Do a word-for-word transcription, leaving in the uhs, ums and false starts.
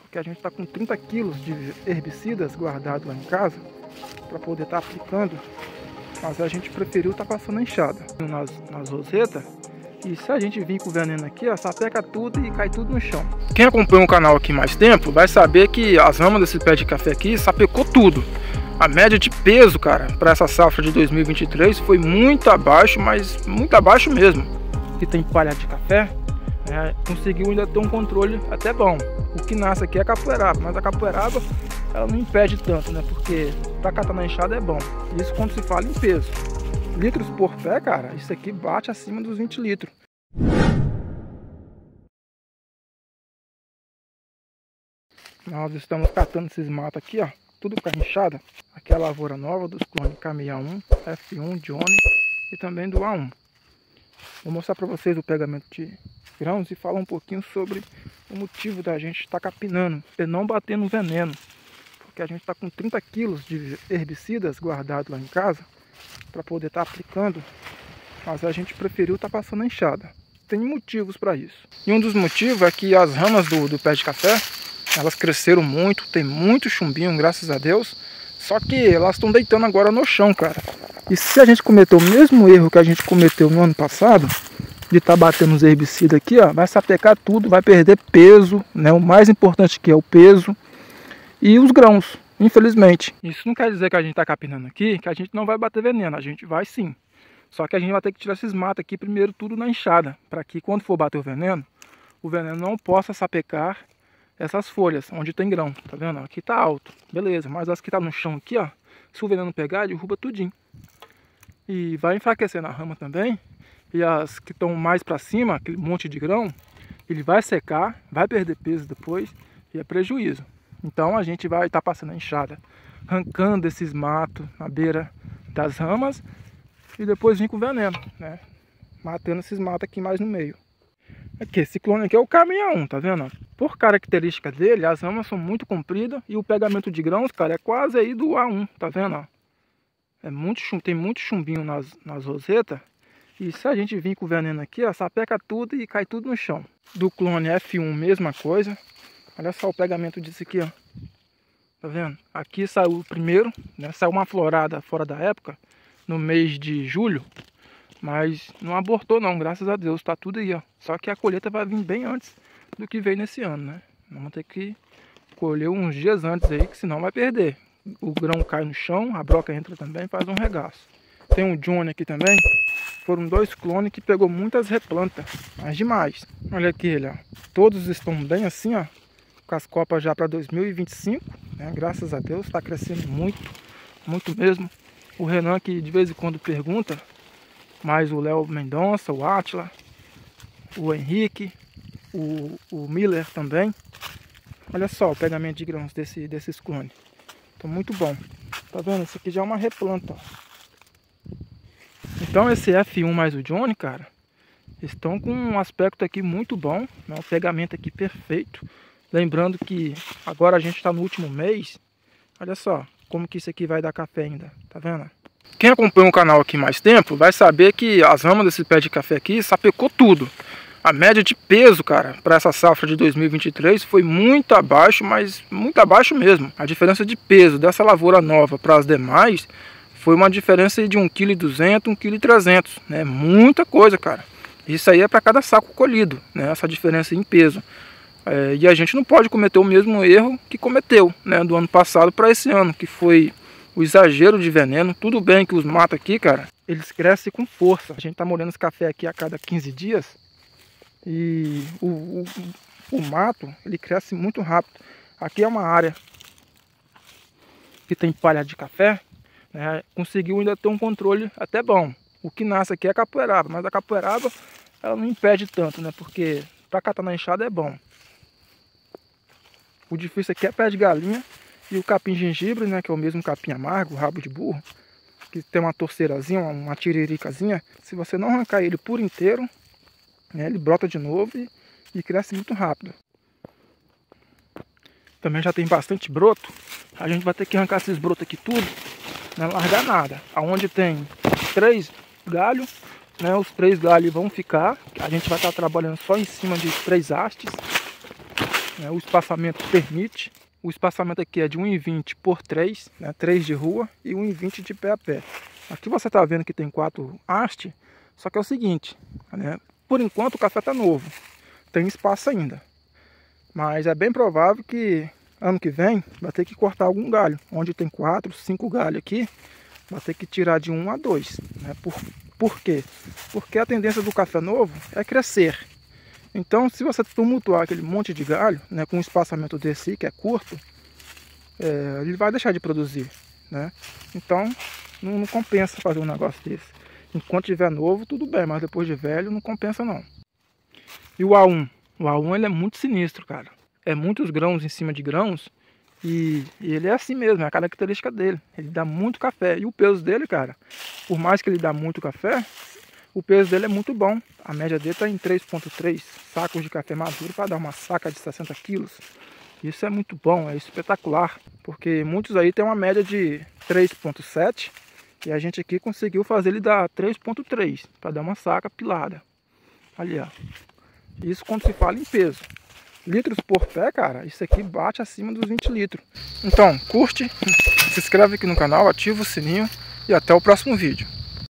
porque a gente está com trinta quilos de herbicidas guardados lá em casa para poder estar tá aplicando, mas a gente preferiu estar tá passando a enxada nas, nas rosetas. E se a gente vir com o veneno aqui, ó, sapeca tudo e cai tudo no chão. Quem acompanha o canal aqui mais tempo vai saber que as ramas desse pé de café aqui sapecou tudo. A média de peso, cara, para essa safra de dois mil e vinte e três foi muito abaixo, mas muito abaixo mesmo. Que tem palha de café, né, conseguiu ainda ter um controle até bom. O que nasce aqui é a capoeiraba, mas a capoeiraba ela não impede tanto, né? Porque para catar na enxada é bom. Isso quando se fala em peso. Litros por pé, cara, isso aqui bate acima dos vinte litros. Nós estamos catando esses matos aqui, ó, tudo com a enxada. Aqui é a lavoura nova dos clones K sessenta e um, F um, Johnny e também do A um. Vou mostrar para vocês o pegamento de grãos e falar um pouquinho sobre o motivo da gente estar capinando e não bater no veneno. Porque a gente está com trinta quilos de herbicidas guardados lá em casa para poder estar tá aplicando, mas a gente preferiu estar tá passando a enxada. Tem motivos para isso. E um dos motivos é que as ramas do, do pé de café, elas cresceram muito, tem muito chumbinho, graças a Deus, só que elas estão deitando agora no chão, cara. E se a gente cometer o mesmo erro que a gente cometeu no ano passado, de estar tá batendo os herbicidas aqui, ó, vai sapecar tudo, vai perder peso, né? O mais importante que é o peso e os grãos. Infelizmente. Isso não quer dizer que a gente está capinando aqui, que a gente não vai bater veneno. A gente vai sim. Só que a gente vai ter que tirar esses matos aqui primeiro tudo na enxada. Para que quando for bater o veneno, o veneno não possa sapecar essas folhas onde tem grão. Tá vendo? Aqui tá alto. Beleza. Mas as que tá no chão aqui, ó. Se o veneno pegar, derruba tudinho. E vai enfraquecer na rama também. E as que estão mais para cima, aquele monte de grão, ele vai secar, vai perder peso depois e é prejuízo. Então a gente vai estar tá passando a enxada, arrancando esses matos na beira das ramas e depois vir com o veneno, né? Matando esses matos aqui mais no meio. Aqui, esse clone aqui é o K sessenta e um, tá vendo? Por característica dele, as ramas são muito compridas e o pegamento de grãos, cara, é quase aí do A um, tá vendo? É muito chum, tem muito chumbinho nas, nas rosetas. E se a gente vir com o veneno aqui, ó, sapeca tudo e cai tudo no chão. Do clone F um, mesma coisa. Olha só o pegamento disso aqui, ó. Tá vendo? Aqui saiu o primeiro, né? Saiu uma florada fora da época, no mês de julho. Mas não abortou não, graças a Deus. Tá tudo aí, ó. Só que a colheita vai vir bem antes do que veio nesse ano, né? Vamos ter que colher uns dias antes aí, que senão vai perder. O grão cai no chão, a broca entra também, faz um regaço. Tem um Johnny aqui também. Foram dois clones que pegou muitas replantas, mas demais. Olha aqui ele, ó. Todos estão bem assim, ó. Com as copas já para dois mil e vinte e cinco, né? Graças a Deus, está crescendo muito, muito mesmo. O Renan que de vez em quando pergunta, mas o Léo Mendonça, o Átila, o Henrique, o, o Miller também. Olha só o pegamento de grãos desse, desses clones. Tá muito bom. Tá vendo? Isso aqui já é uma replanta, ó. Então esse F um mais o Johnny, cara, estão com um aspecto aqui muito bom, né? O pegamento aqui perfeito. Lembrando que agora a gente está no último mês. Olha só como que isso aqui vai dar café ainda, tá vendo? Quem acompanha o canal aqui mais tempo vai saber que as ramas desse pé de café aqui sapecou tudo. A média de peso, cara, para essa safra de dois mil e vinte e três foi muito abaixo, mas muito abaixo mesmo. A diferença de peso dessa lavoura nova para as demais foi uma diferença de um vírgula duzentos quilos, um vírgula trezentos quilos, né? Muita coisa, cara. Isso aí é para cada saco colhido, né? Essa diferença em peso. É, e a gente não pode cometer o mesmo erro que cometeu, né, do ano passado para esse ano, que foi o exagero de veneno. Tudo bem que os matos aqui, cara, eles crescem com força. A gente tá molhando esse café aqui a cada quinze dias e o, o, o mato, ele cresce muito rápido. Aqui é uma área que tem palha de café, né, conseguiu ainda ter um controle até bom. O que nasce aqui é a capoeiraba, mas a capoeiraba ela não impede tanto, né, porque para catar na enxada é bom. O difícil aqui é pé de galinha e o capim gengibre, né, que é o mesmo capim amargo, rabo de burro, que tem uma torceirazinha, uma tiriricazinha. Se você não arrancar ele por inteiro, né, ele brota de novo e, e cresce muito rápido. Também já tem bastante broto. A gente vai ter que arrancar esses brotos aqui tudo, não largar nada. Aonde tem três galhos, né, os três galhos vão ficar. A gente vai estar trabalhando só em cima de três hastes. né? O espaçamento permite. O espaçamento aqui é de um e vinte por três, né? três de rua e um e vinte de pé a pé. Aqui você está vendo que tem quatro hastes, só que é o seguinte, né? Por enquanto o café está novo, tem espaço ainda. Mas é bem provável que ano que vem vai ter que cortar algum galho. Onde tem quatro, cinco galhos aqui, vai ter que tirar de um a dois. Né? Por, por quê? Porque a tendência do café novo é crescer. Então, se você tumultuar aquele monte de galho, né, com um espaçamento desse que é curto, é, ele vai deixar de produzir, né? Então, não, não compensa fazer um negócio desse. Enquanto tiver novo, tudo bem, mas depois de velho, não compensa não. E o A um? O A um ele é muito sinistro, cara. É muitos grãos em cima de grãos e, e ele é assim mesmo, é a característica dele. Ele dá muito café. E o peso dele, cara, por mais que ele dá muito café, o peso dele é muito bom. A média dele está em três vírgula três sacos de café maduro para dar uma saca de sessenta quilos. Isso é muito bom, é espetacular. Porque muitos aí tem uma média de três vírgula sete e a gente aqui conseguiu fazer ele dar três vírgula três para dar uma saca pilada. Ali, ó. Isso quando se fala em peso. Litros por pé, cara, isso aqui bate acima dos vinte litros. Então, curte, se inscreve aqui no canal, ativa o sininho e até o próximo vídeo.